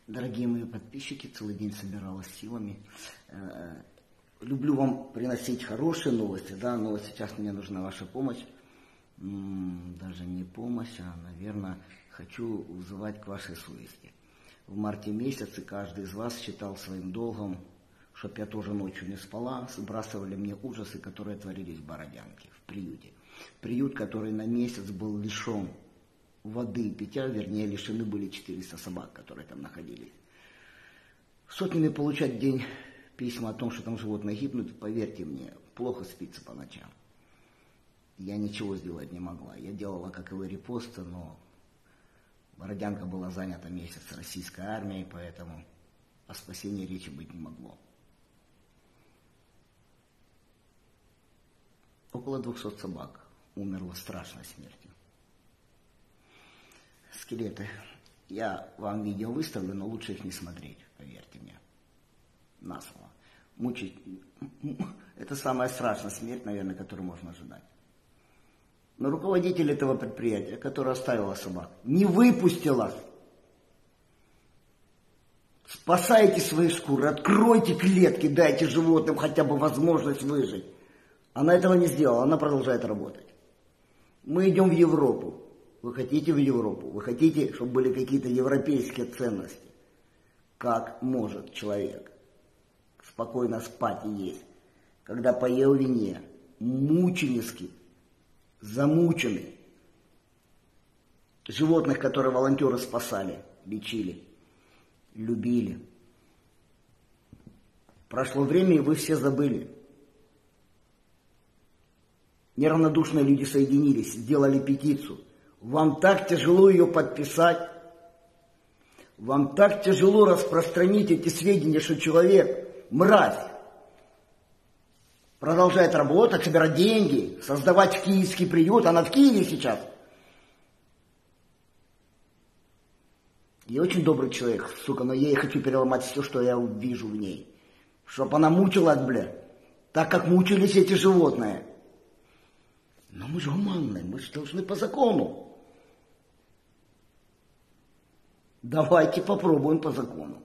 Дорогие мои подписчики, целый день собиралась силами. Люблю вам приносить хорошие новости, да, но вот сейчас мне нужна ваша помощь. Даже не помощь, а, наверное, хочу вызывать к вашей совести. В марте месяце каждый из вас считал своим долгом, чтоб я тоже ночью не спала, сбрасывали мне ужасы, которые творились в Бородянке, в приюте. Приют, который на месяц был лишен воды и питья, вернее, лишены были 400 собак, которые там находились. Сотнями получать в день письма о том, что там животные гибнут, поверьте мне, плохо спится по ночам. Я ничего сделать не могла. Я делала, как и вы, репосты, но Бородянка была занята месяц российской армией, поэтому о спасении речи быть не могло. Около 200 собак умерло страшной смертью. Скелеты. Я вам видео выставлю, но лучше их не смотреть, поверьте мне. На слово. Мучить. Это самая страшная смерть, наверное, которую можно ожидать. Но руководитель этого предприятия, который оставила собак, не выпустила. Спасайте свои шкуры, откройте клетки, дайте животным хотя бы возможность выжить. Она этого не сделала, она продолжает работать. Мы идем в Европу. Вы хотите в Европу? Вы хотите, чтобы были какие-то европейские ценности? Как может человек спокойно спать и есть, когда поел вине, мученически, замученный, животных, которые волонтеры спасали, лечили, любили. Прошло время, и вы все забыли. Неравнодушные люди соединились, сделали петицию. Вам так тяжело ее подписать, вам так тяжело распространить эти сведения, что человек, мразь, продолжает работать, собирать деньги, создавать киевский приют. Она в Киеве сейчас. Я очень добрый человек, сука, но я ей хочу переломать все, что я вижу в ней. Чтоб она мучилась, бля, так как мучились эти животные. Но мы же гуманные, мы же должны по закону. Давайте попробуем по закону.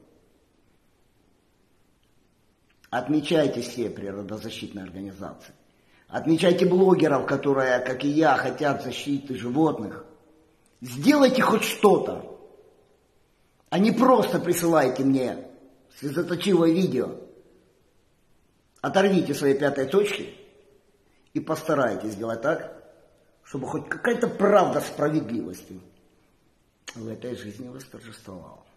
Отмечайте все природозащитные организации. Отмечайте блогеров, которые, как и я, хотят защиты животных. Сделайте хоть что-то. А не просто присылайте мне слезоточивое видео. Оторвите свои пятые точки и постарайтесь сделать так, чтобы хоть какая-то правда справедливости в этой жизни восторжествовала.